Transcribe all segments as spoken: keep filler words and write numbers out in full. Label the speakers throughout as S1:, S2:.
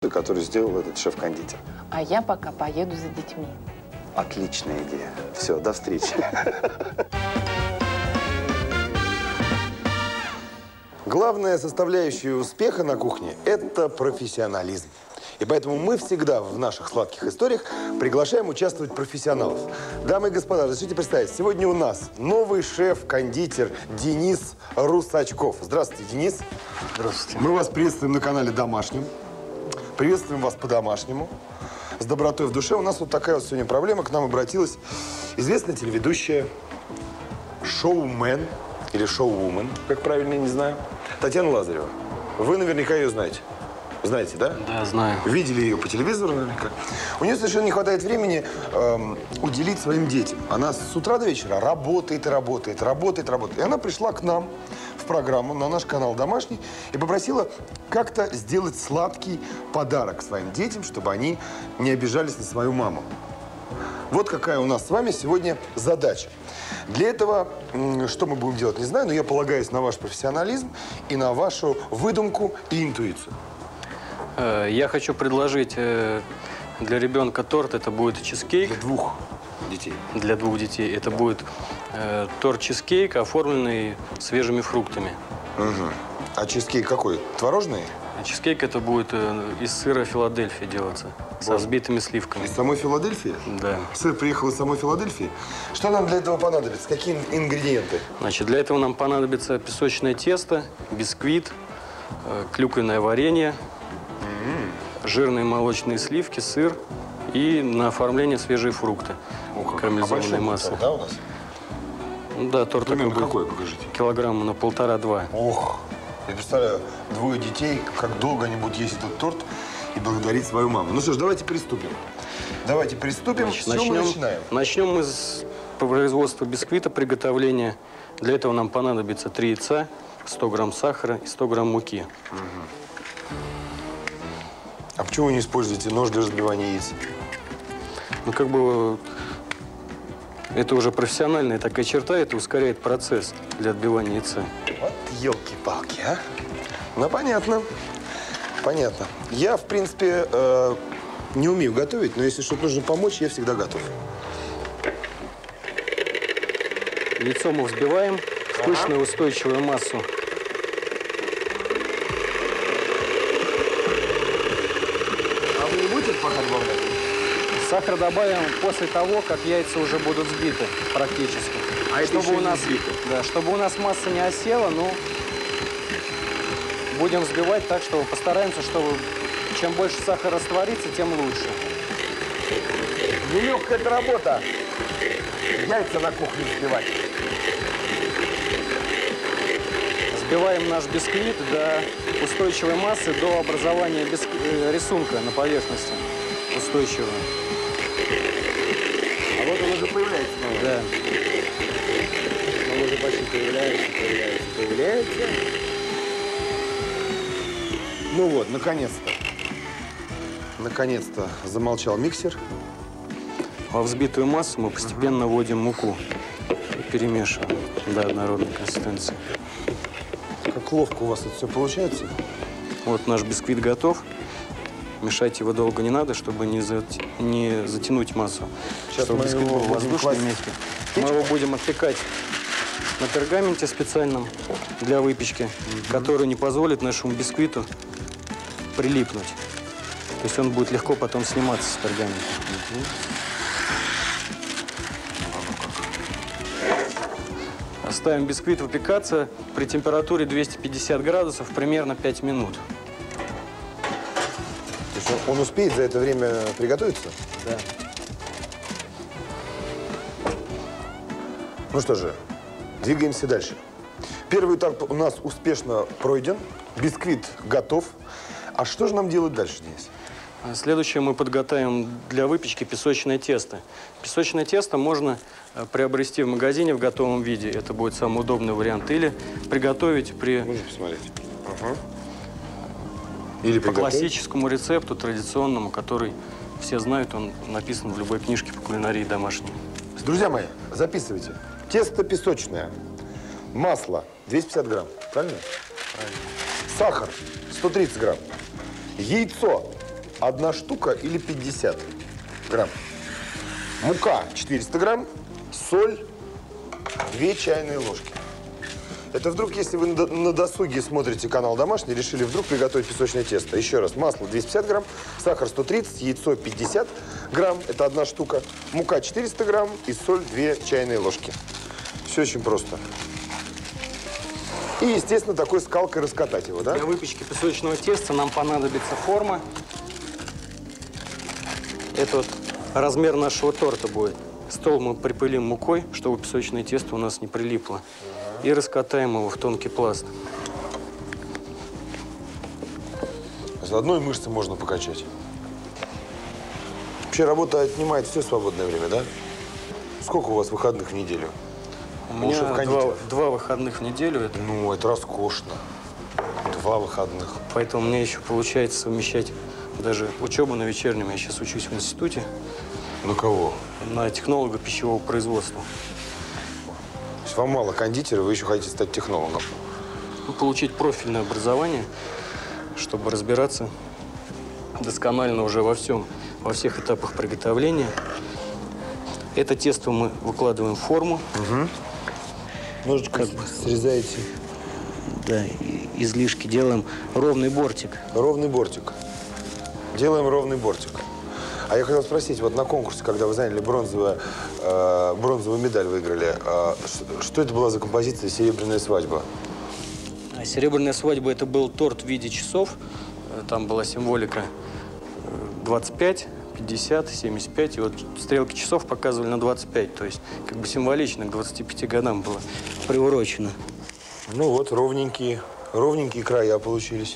S1: продукты, которые сделал этот шеф-кондитер.
S2: А я пока поеду за детьми.
S1: Отличная идея. Все, до встречи. Главная составляющая успеха на кухне – это профессионализм. И поэтому мы всегда в наших сладких историях приглашаем участвовать профессионалов. Дамы и господа, разрешите представить, сегодня у нас новый шеф-кондитер Денис Русачков. Здравствуйте, Денис.
S3: Здравствуйте.
S1: Мы вас приветствуем на канале «Домашнем». Приветствуем вас по-домашнему. С добротой в душе. У нас вот такая вот сегодня проблема. К нам обратилась известная телеведущая, шоумен или шоу-вумен, как правильно, не знаю, Татьяна Лазарева. Вы наверняка ее знаете. Знаете, да?
S3: Да, знаю.
S1: Видели ее по телевизору наверняка. У нее совершенно не хватает времени эм, уделить своим детям. Она с утра до вечера работает и работает, работает, работает. И она пришла к нам в программу, на наш канал «Домашний», и попросила как-то сделать сладкий подарок своим детям, чтобы они не обижались на свою маму. Вот какая у нас с вами сегодня задача. Для этого, что мы будем делать, не знаю, но я полагаюсь на ваш профессионализм и на вашу выдумку и интуицию.
S3: Я хочу предложить для ребенка торт. Это будет чизкейк.
S1: Для двух детей.
S3: Для двух детей. Это будет э, торт-чизкейк, оформленный свежими фруктами.
S1: Угу. А чизкейк какой? Творожный?
S3: Чизкейк это будет э, из сыра Филадельфия делаться. Боже. Со взбитыми сливками.
S1: Из самой Филадельфии?
S3: Да.
S1: Сыр приехал из самой Филадельфии. Что нам для этого понадобится? Какие ингредиенты?
S3: Значит, для этого нам понадобится песочное тесто, бисквит, э, клюквенное варенье, жирные молочные сливки, сыр и на оформление свежие фрукты. Карамелизованной массы.
S1: Да, у нас?
S3: Ну, да, торт
S1: Примерно
S3: такой
S1: какой, покажите?
S3: Килограмма на полтора-два.
S1: Ох, я представляю, двое детей, как долго они будут есть этот торт и благодарить свою маму. Ну что ж, давайте приступим. Давайте приступим.
S3: Значит,
S1: с чего
S3: начнем,
S1: мы начинаем?
S3: Начнем мы с производства бисквита, приготовления. Для этого нам понадобится три яйца, сто грамм сахара и сто грамм муки.
S1: Угу. А почему вы не используете нож для разбивания яиц?
S3: Ну, как бы, это уже профессиональная такая черта, это ускоряет процесс для отбивания яйца.
S1: Вот елки-палки, а? Ну, понятно. Понятно. Я, в принципе, э, не умею готовить, но если что-то нужно помочь, я всегда готов.
S3: Яйцо мы взбиваем в пышную устойчивую массу.
S1: Пока добавлять?
S3: Сахар добавим после того, как яйца уже будут сбиты практически.
S1: А это
S3: чтобы
S1: еще
S3: у нас,
S1: не сбито?
S3: Да, чтобы у нас масса не осела, ну, будем взбивать так, что постараемся, чтобы чем больше сахара растворится, тем лучше.
S1: Нелегкая эта работа. Яйца на кухне взбивать.
S3: Взбиваем наш бисквит до устойчивой массы, до образования биск... рисунка на поверхности устойчивого.
S1: А вот он уже появляется. Наверное.
S3: Да.
S1: Он уже почти появляется, появляется, появляется. Ну вот, наконец-то. Наконец-то замолчал миксер.
S3: Во взбитую массу мы постепенно вводим муку и перемешиваем до однородной консистенции.
S1: Как ловко у вас это все получается.
S3: Вот наш бисквит готов. Мешать его долго не надо, чтобы не, за... не затянуть массу.
S1: Сейчас
S3: чтобы
S1: мы
S3: бисквит
S1: его
S3: был воздушный и мягкий. Мы его будем опекать на пергаменте специальном для выпечки, mm-hmm. который не позволит нашему бисквиту прилипнуть. То есть он будет легко потом сниматься с пергамента. Mm-hmm. Оставим бисквит выпекаться при температуре двести пятьдесят градусов примерно пять минут.
S1: То есть он, он успеет за это время приготовиться?
S3: Да.
S1: Ну что же, двигаемся дальше. Первый этап у нас успешно пройден. Бисквит готов. А что же нам делать дальше, Денис?
S3: Следующее мы подготовим для выпечки песочное тесто. Песочное тесто можно приобрести в магазине в готовом виде. Это будет самый удобный вариант. Или приготовить при...
S1: Можно посмотреть? Ага. Или
S3: по классическому рецепту, традиционному, который все знают. Он написан в любой книжке по кулинарии домашней.
S1: Друзья мои, записывайте. Тесто песочное. Масло двести пятьдесят грамм. Правильно?
S3: Правильно.
S1: Сахар сто тридцать грамм. Яйцо одна штука или пятьдесят грамм. Мука четыреста грамм, соль две чайные ложки. Это вдруг, если вы на досуге смотрите канал «Домашний», решили вдруг приготовить песочное тесто. Еще раз, масло двести пятьдесят грамм, сахар сто тридцать, яйцо пятьдесят грамм, это одна штука, мука четыреста грамм и соль две чайные ложки. Все очень просто. И, естественно, такой скалкой раскатать его, да?
S3: Для выпечки песочного теста нам понадобится форма. Это вот размер нашего торта будет. Стол мы припылим мукой, чтобы песочное тесто у нас не прилипло. И раскатаем его в тонкий пласт.
S1: Заодно и мышцы можно покачать. Вообще работа отнимает все свободное время, да? Сколько у вас выходных в неделю?
S3: У меня два, два выходных в неделю. Это...
S1: Ну, это роскошно. Два выходных.
S3: Поэтому у меня еще получается совмещать даже учебу на вечернем. Я сейчас учусь в институте.
S1: На кого?
S3: На технолога пищевого производства.
S1: То есть вам мало кондитера, вы еще хотите стать технологом?
S3: Получить профильное образование, чтобы разбираться досконально уже во всем, во всех этапах приготовления. Это тесто мы выкладываем в форму.
S1: Угу. Ножичком
S3: Как бы
S1: срезаете.
S3: Да, излишки делаем ровный бортик.
S1: Ровный бортик. Делаем ровный бортик. А я хотел спросить, вот на конкурсе, когда вы заняли бронзовую, э, бронзовую медаль, выиграли, э, что это была за композиция «Серебряная свадьба»?
S3: Серебряная свадьба – это был торт в виде часов. Там была символика двадцать пять, пятьдесят, семьдесят пять. И вот стрелки часов показывали на двадцать пять. То есть как бы символично к двадцати пяти годам было приурочено.
S1: Ну вот, ровненькие, ровненькие края получились.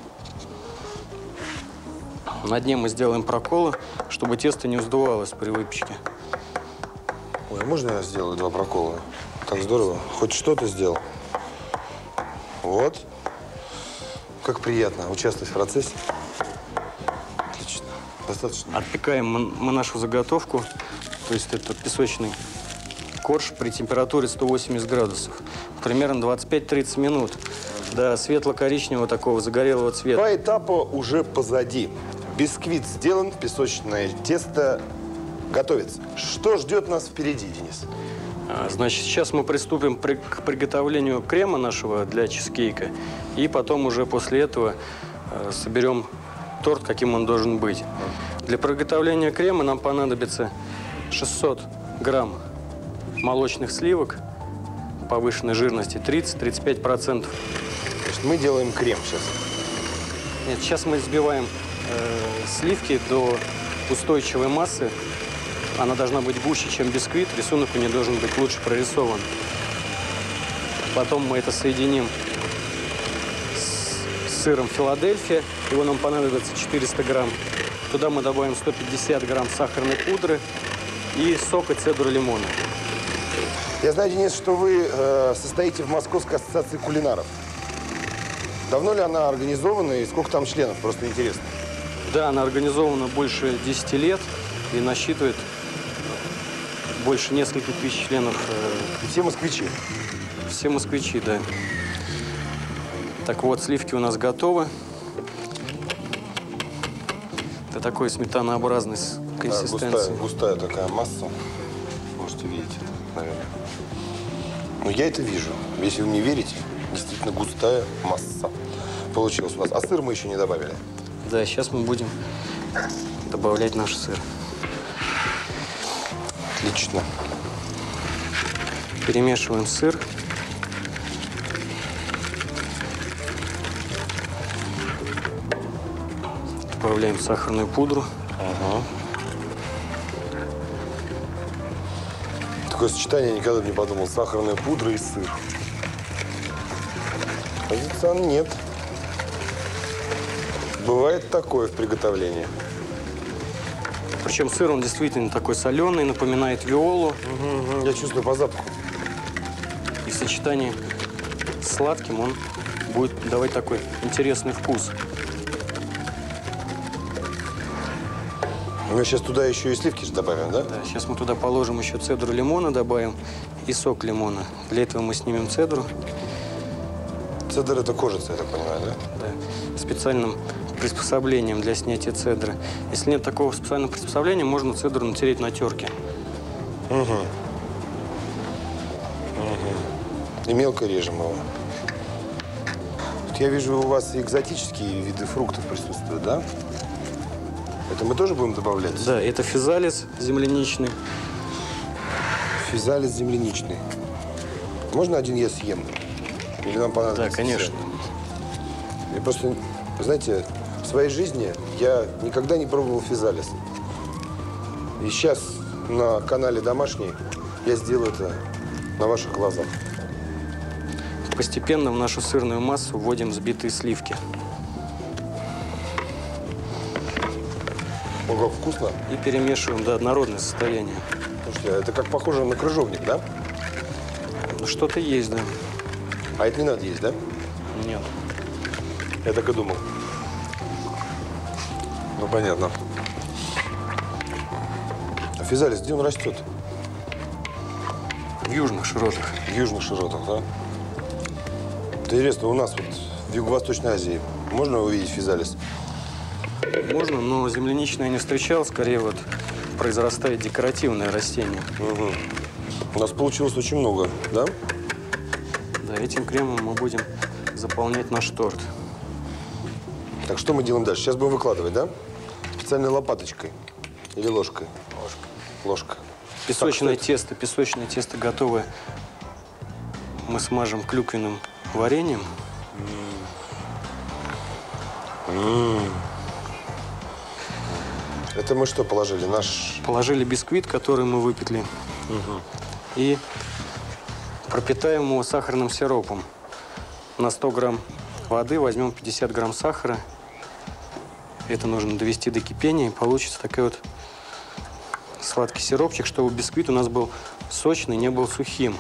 S3: На дне мы сделаем проколы, чтобы тесто не вздувалось при выпечке.
S1: Ой, а можно я сделаю два прокола? Так здорово. Хоть что-то сделал. Вот. Как приятно участвовать в процессе. Отлично. Достаточно.
S3: Отпекаем мы нашу заготовку, то есть это песочный корж при температуре сто восемьдесят градусов. Примерно двадцать пять-тридцать минут до светло-коричневого такого загорелого цвета.
S1: Два этапа уже позади. Бисквит сделан, песочное тесто готовится. Что ждет нас впереди, Денис?
S3: Значит, сейчас мы приступим при, к приготовлению крема нашего для чизкейка. И потом уже после этого э, соберем торт, каким он должен быть. Для приготовления крема нам понадобится шестьсот грамм молочных сливок повышенной жирности тридцать-тридцать пять процентов.
S1: Значит, мы делаем крем сейчас.
S3: Нет, сейчас мы взбиваем э, сливки до устойчивой массы. Она должна быть гуще, чем бисквит. Рисунок у нее должен быть лучше прорисован. Потом мы это соединим с, с сыром Филадельфия. Его нам понадобится четыреста грамм. Туда мы добавим сто пятьдесят грамм сахарной пудры и сока цедру лимона.
S1: Я знаю, Денис, что вы э, состоите в Московской ассоциации кулинаров. Давно ли она организована и сколько там членов? Просто интересно.
S3: Да, она организована больше десяти лет и насчитывает больше нескольких тысяч членов.
S1: И все москвичи?
S3: Все москвичи, да. Так вот, сливки у нас готовы. Это такой сметанообразной консистенции.
S1: Да, густая, густая такая масса. Можете видеть это, наверное. Но я это вижу. Если вы мне верите, действительно густая масса получилась у нас. А сыр мы еще не добавили.
S3: Да, сейчас мы будем добавлять наш сыр.
S1: Отлично.
S3: Перемешиваем сыр. Добавляем сахарную пудру.
S1: Ага. Такое сочетание я никогда не подумал. Сахарная пудра и сыр. Оказывается, нет. Бывает такое в приготовлении.
S3: Причем сыр, он действительно такой соленый, напоминает виолу.
S1: Угу, угу. Я чувствую по запаху.
S3: И в сочетании с сладким он будет давать такой интересный вкус.
S1: Мы сейчас туда еще и сливки же добавим, да?
S3: Да, сейчас мы туда положим еще цедру лимона, добавим и сок лимона. Для этого мы снимем цедру.
S1: Цедр – это кожица, я так понимаю, да?
S3: Да. Специальным приспособлением для снятия цедры. Если нет такого специального приспособления, можно цедру натереть на терке.
S1: Угу. Угу. И мелко режем его. Я вижу, у вас экзотические виды фруктов присутствуют, да? Это мы тоже будем добавлять?
S3: Да, это физалис земляничный.
S1: Физалис земляничный. Можно один я съем? Или нам понадобится?
S3: Да, конечно.
S1: Все? Я просто, знаете, в своей жизни я никогда не пробовал физалис. И сейчас на канале «Домашний» я сделаю это на ваших глазах.
S3: Постепенно в нашу сырную массу вводим взбитые сливки.
S1: О, как вкусно.
S3: И перемешиваем до однородного состояния.
S1: Слушайте, это как похоже на крыжовник, да?
S3: Ну, что-то есть, да.
S1: А это не надо есть, да?
S3: Нет.
S1: Я так и думал. Ну, понятно. А физалис, где он растет?
S3: В южных широтах.
S1: В южных широтах, да? Интересно, у нас вот в Юго-Восточной Азии можно увидеть физалис?
S3: Можно, но земляничное я не встречал. Скорее вот произрастает декоративное растение.
S1: Угу. У нас получилось очень много, да?
S3: Да, этим кремом мы будем заполнять наш торт.
S1: Так, что мы делаем дальше? Сейчас будем выкладывать, да? Специальной лопаточкой или ложкой? Ложкой. Ложка.
S3: Песочное
S1: так,
S3: тесто, песочное тесто готовое. Мы смажем клюквенным вареньем.
S1: М-м-м. Это мы что положили? Наш...
S3: Положили бисквит, который мы выпекли.
S1: Угу.
S3: И пропитаем его сахарным сиропом. На сто грамм воды возьмем пятьдесят грамм сахара. Это нужно довести до кипения, и получится такой вот сладкий сиропчик, чтобы бисквит у нас был сочный, не был сухим.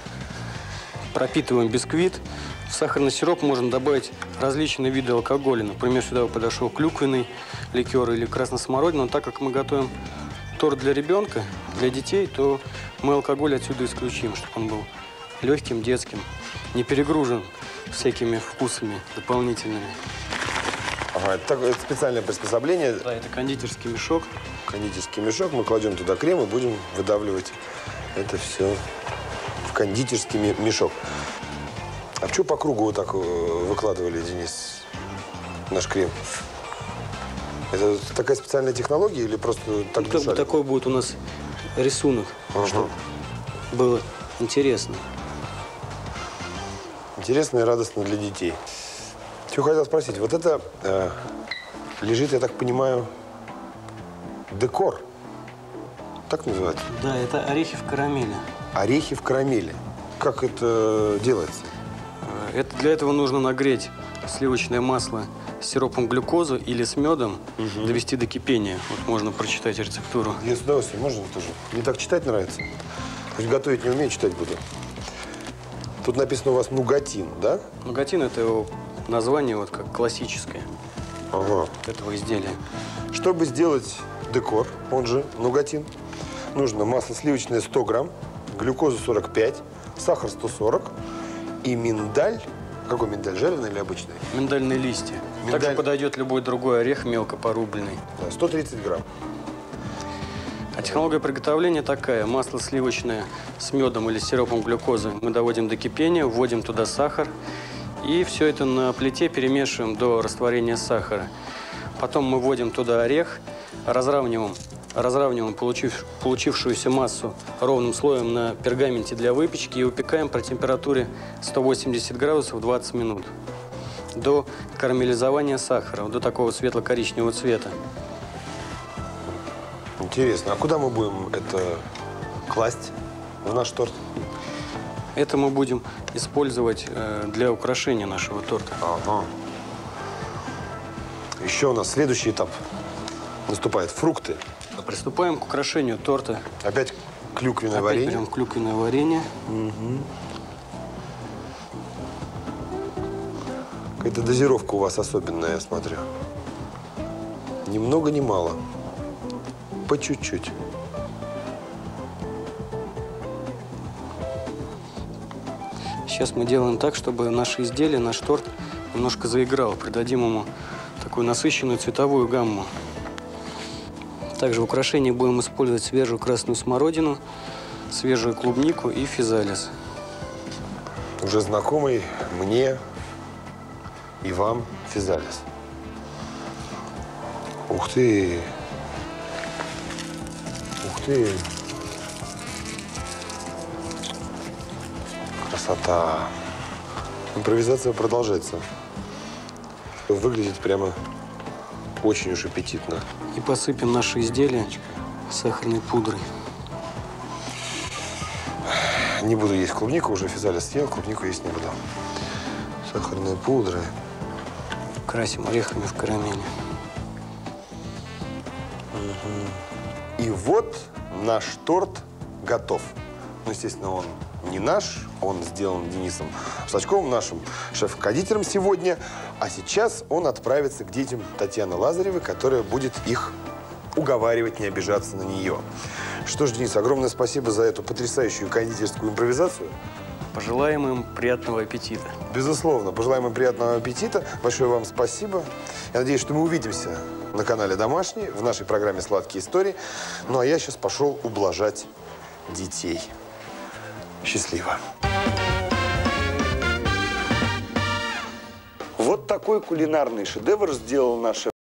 S3: Пропитываем бисквит. В сахарный сироп можно добавить различные виды алкоголя. Например, сюда подошел клюквенный ликер или красносмородина. Но так как мы готовим торт для ребенка, для детей, то мы алкоголь отсюда исключим, чтобы он был легким, детским, не перегружен всякими вкусами дополнительными.
S1: Ага, это, это специальное приспособление.
S3: Да, это кондитерский мешок.
S1: Кондитерский мешок. Мы кладем туда крем и будем выдавливать это все в кондитерский мешок. А что по кругу вот так выкладывали, Денис, наш крем? Это такая специальная технология или просто так
S3: Ну,
S1: душали?
S3: такой будет у нас рисунок,
S1: Ага.
S3: чтобы было интересно.
S1: Интересно и радостно для детей. Что хотел спросить, вот это э, лежит, я так понимаю, декор. Так называется?
S3: Да, это орехи в карамели.
S1: Орехи в карамели. Как это делается?
S3: Это, для этого нужно нагреть сливочное масло с сиропом глюкозы или с медом,
S1: Угу.
S3: довести до кипения. Вот можно прочитать рецептуру.
S1: Я с удовольствием, можно тоже? Мне так читать нравится. Хоть готовить не умею, читать буду. Тут написано у вас нугатин, да?
S3: Нугатин – это его название вот как классическое
S1: Ага.
S3: этого изделия.
S1: Чтобы сделать декор, он же нугатин, нужно масло сливочное сто грамм, глюкоза сорок пять, сахар сто сорок и миндаль. Какой миндаль, жареный или обычный?
S3: Миндальные листья.
S1: Миндаль-
S3: Также подойдет любой другой орех, мелко порубленный.
S1: Да, сто тридцать грамм.
S3: А технология приготовления такая. Масло сливочное с медом или сиропом глюкозы мы доводим до кипения, вводим туда сахар. И все это на плите перемешиваем до растворения сахара. Потом мы вводим туда орех, разравниваем, разравниваем получив, получившуюся массу ровным слоем на пергаменте для выпечки и выпекаем при температуре сто восемьдесят градусов двадцать минут. До карамелизования сахара, до такого светло-коричневого цвета.
S1: Интересно, а куда мы будем это класть в наш торт?
S3: Это мы будем использовать э, для украшения нашего торта.
S1: Ага. Еще у нас следующий этап наступает. Фрукты.
S3: Приступаем к украшению торта.
S1: Опять клюквенное
S3: Опять
S1: варенье.
S3: берем клюквенное варенье.
S1: Угу. Какая-то дозировка у вас особенная, я смотрю. Ни много, ни мало. По чуть-чуть.
S3: Сейчас мы делаем так, чтобы наше изделие, наш торт немножко заиграл. Придадим ему такой такую насыщенную цветовую гамму. Также в украшении будем использовать свежую красную смородину, свежую клубнику и физалис.
S1: Уже знакомый мне и вам физалис. Ух ты! Ух ты! Красота! Импровизация продолжается. Выглядит прямо очень уж аппетитно.
S3: И посыпем наши изделия сахарной пудрой.
S1: Не буду есть клубнику, уже физалис съел, клубнику есть не буду. Сахарной пудрой.
S3: Красим орехами в карамели.
S1: И вот наш торт готов. Ну, естественно, он не наш, он сделан Денисом Сачковым, нашим шеф-кондитером сегодня. А сейчас он отправится к детям Татьяны Лазаревой, которая будет их уговаривать не обижаться на нее. Что ж, Денис, огромное спасибо за эту потрясающую кондитерскую импровизацию.
S3: Пожелаем им приятного аппетита.
S1: Безусловно. Пожелаем им приятного аппетита. Большое вам спасибо. Я надеюсь, что мы увидимся на канале «Домашний» в нашей программе «Сладкие истории». Ну, а я сейчас пошел ублажать детей. Счастливо. Вот такой кулинарный шедевр сделал наш